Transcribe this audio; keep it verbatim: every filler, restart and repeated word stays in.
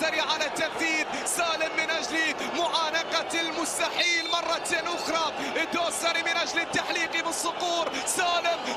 الدوسري على التنفيذ. سالم من أجل معانقة المستحيل مرة أخرى، الدوسري من أجل التحليق بالصقور. سالم